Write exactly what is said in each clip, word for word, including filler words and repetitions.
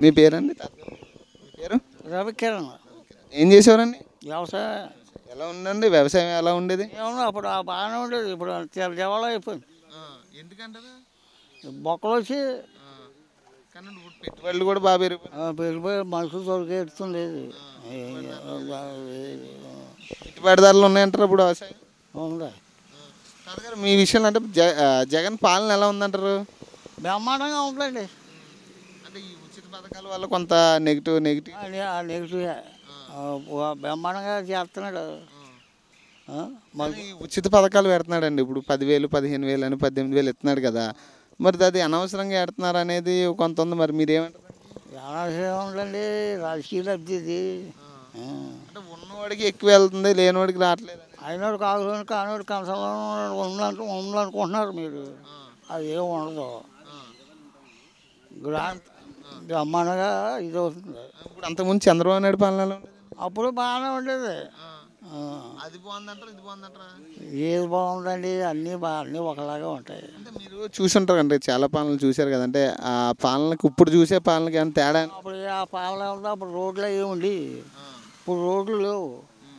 మీ పేరండి? మీ పేరు? రవికిరణ్. ఏం చేసేవారండి? వ్యవసాయం. ఎలా ఉందండి వ్యవసాయం? ఎలా ఉండేది? ఏమన్నా అప్పుడు బాగానే ఉండేది. ఇప్పుడు డెవలప్ అయిపోయింది. ఎందుకంటారు? బొక్కలు వచ్చి కానీ ఇప్పుడు పెట్టుబడులు కూడా బాగా పెరిగిపోయి పెరిగిపోయి మనుషులు దొరికేయడం లేదు. పెట్టుబడిదారులు ఉన్నాయంటారు ఇప్పుడు వ్యవసాయం ఉందా? తాతగారు మీ విషయంలో అంటే జ జగన్ పాలన ఎలా ఉందంటారు? బ్రహ్మాండంగా ఉందండి. అంటే ఈ ఉచిత పథకాల వల్ల కొంత నెగిటివ్ నెగిటివ్ నెగిటివ్ బ్రహ్మాండంగా చేస్తున్నాడు. మరి ఉచిత పథకాలు పెడుతున్నాడండి. ఇప్పుడు పదివేలు పదిహేను వేలు అని పద్దెనిమిది వేలు ఎత్తున్నాడు కదా, మరి అది అనవసరంగా పెడుతున్నారు అనేది కొంత ఉంది. మరి మీరేమంటారు? అనవసరం ఉందండి, రాజకీయ లబ్ధి ఇది. అంటే ఉన్నవాడికి ఎక్కువ వెళ్తుంది, లేనివాడికి రావట్లేదు. అయినోడు కాకుండా కానివాడు కంచంలో ఉండాలంటూ ఉండాలనుకుంటున్నారు మీరు. అది ఏమి ఉండదు. గ్రాంట్ బ్రహ్మాండంగా ఇది అవుతుంది. ఇప్పుడు అంతకుముందు చంద్రబాబు నాయుడు పాలనలో అప్పుడు బాగానే ఉండేది. అది బాగుందంటారా ఇది బాగుందంటారా? ఏది బాగుందండి, అన్నీ బాగా అన్నీ ఒకలాగా ఉంటాయి. అంటే మీరు చూసుంటారు అంటే చాలా పాలనలు చూశారు కదంటే, ఆ పాలనకి ఇప్పుడు చూసే పాలనకి ఏమైనా తేడా? అప్పుడు ఆ పాలన ఉందా, అప్పుడు రోడ్లు ఏముండి, ఇప్పుడు రోడ్లు లేవు.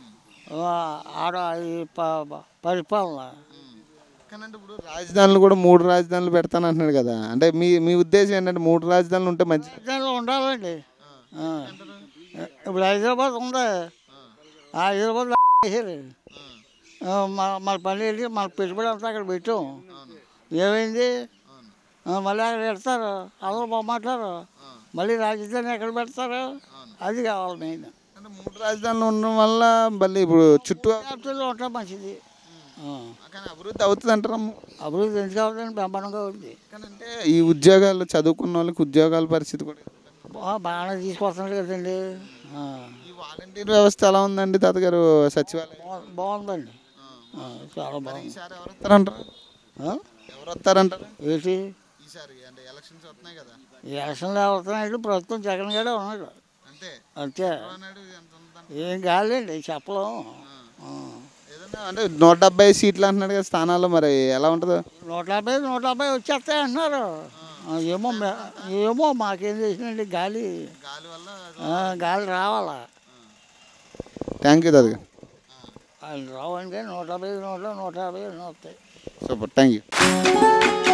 ఆడ ఈ పరిపాలన. కానీ అంటే ఇప్పుడు రాజధానులు కూడా మూడు రాజధానులు పెడతాను అంటున్నాడు కదా, అంటే మీ మీ ఉద్దేశం ఏంటంటే మూడు రాజధానులు ఉంటే మంచి రాజధానులు ఉండాలండి. ఇప్పుడు హైదరాబాద్ ఉంది, హైదరాబాద్ వేసారు. మన పని వెళ్ళి మన పెట్టుబడి అంతా అక్కడ పెట్టాం. ఏమైంది? మళ్ళీ అక్కడ పెడతారు, అందరూ బాగుంటారు. మళ్ళీ రాజధాని ఎక్కడ పెడతారు? అది కావాలి మెయిన్. అంటే మూడు రాజధానులు ఉండడం వల్ల మళ్ళీ ఇప్పుడు చుట్టూ ఉంటాం మంచిది. కానీ అభివృద్ధి అవుతుంది అంటారా? అభివృద్ధి ఎందుకు అవుతుంది? బ్రహ్మాండంగా అవుతుంది. కానీ అంటే ఈ ఉద్యోగాలు చదువుకున్న వాళ్ళకి ఉద్యోగాల పరిస్థితి కూడా బాగానే తీసుకొస్తున్నాడు కదండి. ఈ వాలంటీర్ వ్యవస్థ ఎలా ఉందండి తాతగారు? సచివాలయం బాగుందండి, చాలా బాగుంది. ఈసారి ఎవరు వస్తారంటారు? ఎవరు వస్తారంటారు ఏంటి ఈసారి? అంటే ఎలక్షన్స్ వస్తున్నాయి కదా. ఎలక్షన్లు వస్తున్నాయంటే ప్రస్తుతం జగన్ గడే ఉన్నాడు అంతే. అంతే, ఏం కాదండి చెప్పలేం. అంటే నూట డెబ్బై సీట్లు అంటున్నాడు కదా స్థానాల్లో, మరి ఎలా ఉంటుందో? నూట డెబ్బై నూట డెబ్బై వచ్చేస్తాయి అంటున్నారు. ఏమో ఏమో మాకేం చేసినండి, గాలి గాలి రావాలా. థ్యాంక్ యూ దాదా. వాళ్ళు రావండి, నూట డెబ్బై నూట నూట యాభై వస్తాయి. Super, thank you.